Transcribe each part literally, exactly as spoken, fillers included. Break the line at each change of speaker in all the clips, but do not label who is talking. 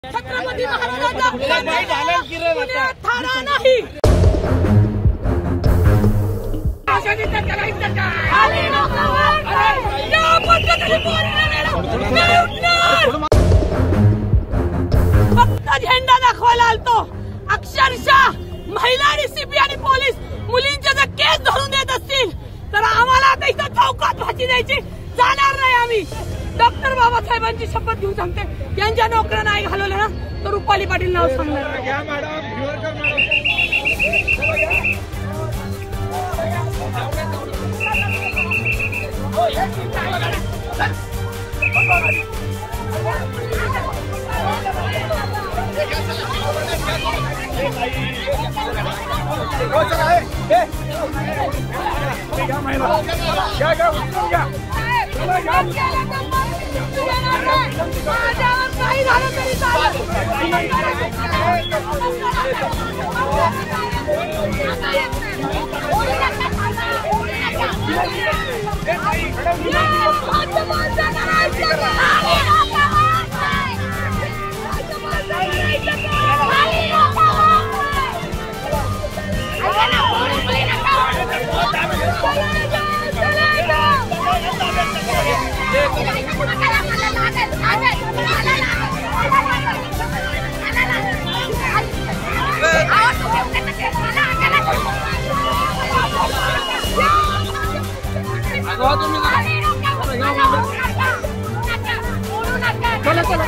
छत्रपती महाराजांचा थारा नाही। फक्त झेंडा दाखवायला आलतो। अक्षरशः महिला आणि सीपी आणि पोलीस मुलींचे जर केस धरून देत असतील तर आम्हाला आता इथं चौकात फाशी द्यायची जाणार नाही। आम्ही डॉक्टर बाबासाहेबांची शपथ घेऊन सांगते, यांच्या नोकऱ्या नाही घालवल्या ना तर रुपाली पाटील नाव सांगणार। काही झालं तरी चला चला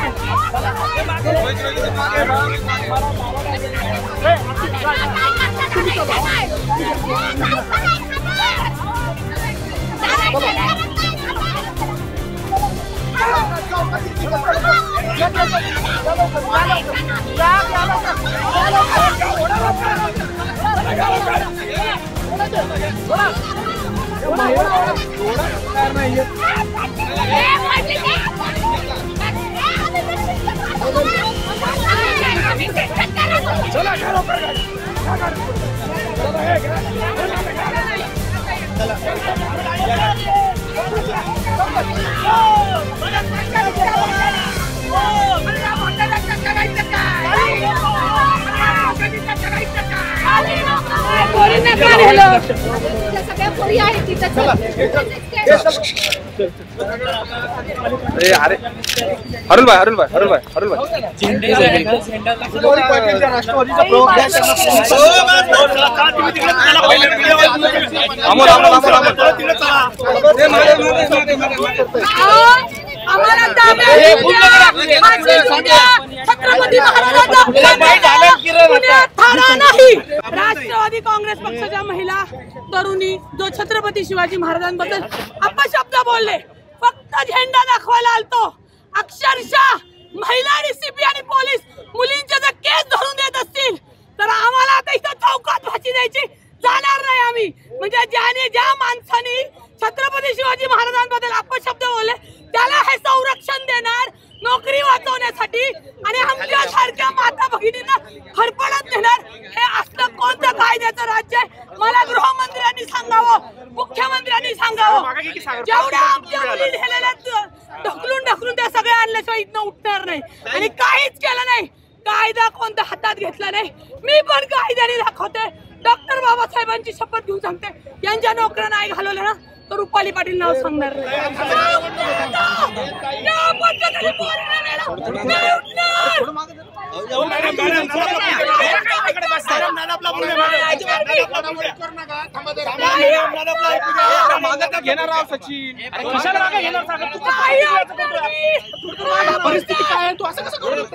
अरे हरुल भाई हरुल भाई हरुल भाई हरुल भाई
छत्रपती महाराजांचा थारा नाही। राष्ट्रवादी काँग्रेस पक्षाच्या महिला तरुणी जो छत्रपती शिवाजी महाराजांबद्दल अपशब्द बोलले, फक्त झेंडा दाखवायला आलतो। अक्षरशः महिला आणि सीपी आणि पोलीस मुलींचे जर केस धरून देत असतील तर आम्हाला आता इथं चौकात फाशी द्यायची जाणार नाही। आम्ही म्हणजे ज्याने ज्या माणसाने छत्रपती शिवाजी महाराजांबद्दल अपशब्द बोलले त्याला हे संरक्षण देणार नोकरी वाचवण्यासाठी आणि आमच्या सारख्या माता भगिनींना फरफडत नेणार, हे असलं कोणतं कायद्याचं राज्य आहे? मला गृहमंत्र्यांनी सांगावं, मुख्यमंत्र्यांनी सांगावं। जेवढ्या आमच्या मुली नेलेल्या ढकलून ढकलून त्या सगळ्या आणल्याशिवाय इथनं उठणार नाही आणि काहीच केलं नाही। कायदा कोणता हातात घेतला नाही। मी पण कायद्याने दाखवते, डॉक्टर बाबासाहेबांची शपथ घेऊन सांगते, यांच्या नोकऱ्या नाही घालवल्या ना तर रुपाली पाटील नाव सांगणार नाही।
परिस्थिती काय आहे? तू असं कसं करू?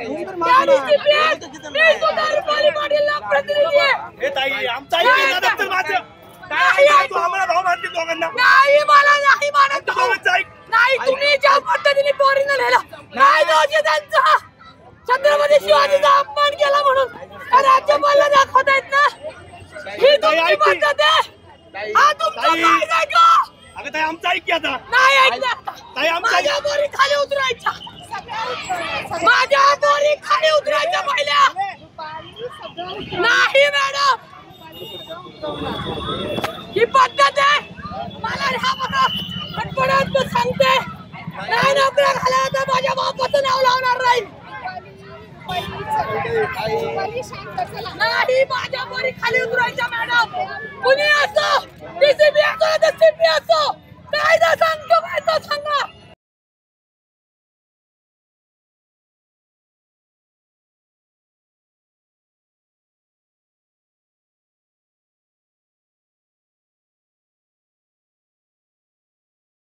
नाही मला नाही मानत नाही। तुम्ही ज्या पद्धतीने पोरीनं नेलं नाही दोष त्यांचा, छत्रपती शिवाजीचा अपमान केला म्हणून राज्यपालला दाखवतायत ना, ही तुमची पद्धत आहे। हा तुमचा कायदा आहे का?
अगं ताई आमचं ऐक की आता.
नाही ऐकलं
ताई आमचं
माझ्या बोरी खाली उतरायच्या, माझ्या बोरी खाली उतरायच्या पहिल्या नाही मॅडम, ही पद्धत आहे। मला ह्या बघा खटपटात सांगते, नाही नोकऱ्या घाला तर माझ्या बापाचं नाव लावणार नाही। नाही माझ्या पोरी खाली उतरायच्या मॅडम. कुणी असो, डीसीपी असो, सीपी असो, कायदा सांगतो काय तो सांगा.